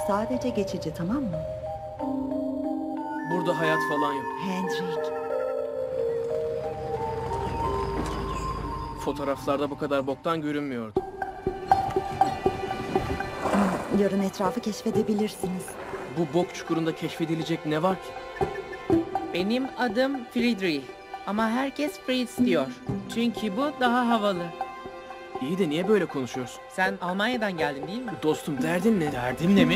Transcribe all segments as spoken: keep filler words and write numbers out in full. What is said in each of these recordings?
sadece geçici, tamam mı? Burada hayat falan yok. Hendrik. Fotoğraflarda bu kadar boktan görünmüyordu. Yarın etrafı keşfedebilirsiniz. Bu bok çukurunda keşfedilecek ne var ki? Benim adım Friedrich. Ama herkes Fritz diyor. Çünkü bu daha havalı. İyi de niye böyle konuşuyorsun? Sen Almanya'dan geldin değil mi? Dostum derdin ne? Derdim ne mi?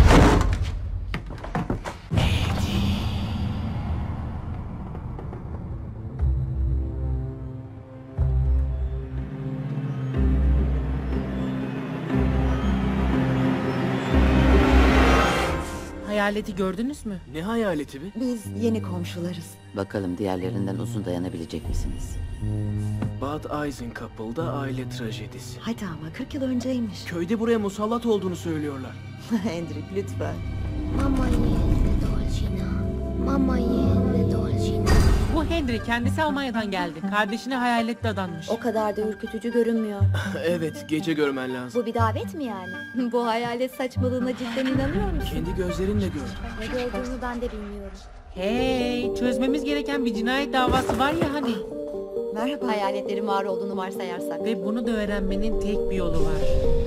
Hayaleti gördünüz mü? Ne hayaleti be? Biz yeni komşularız. Bakalım diğerlerinden uzun dayanabilecek misiniz? Bad Eisenkuppel'da aile trajedisi. Hadi ama kırk yıl önceymiş. Köyde buraya musallat olduğunu söylüyorlar. Hendrik lütfen. Mama yene dolcina. Mama yene dolcina. Bu Henry, kendisi Almanya'dan geldi. Kardeşine hayalet dadanmış. O kadar da ürkütücü görünmüyor. Evet, gece görmen lazım. Bu bir davet mi yani? Bu hayalet saçmalığına cidden inanıyor musun? Kendi gözlerinle gör. Ne gördüğümü ben de bilmiyorum. Hey, çözmemiz gereken bir cinayet davası var ya hani. Merhaba. Hayaletlerin var olduğunu varsayarsak. Ve bunu da öğrenmenin tek bir yolu var.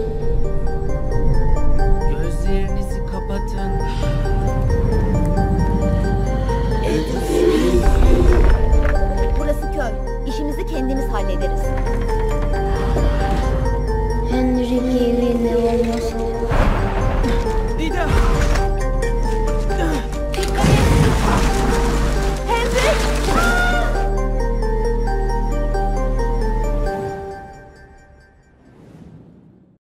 Gözlerinizi kapatın. Burası köy. İşimizi kendimiz hallederiz. Henrik evine olmaz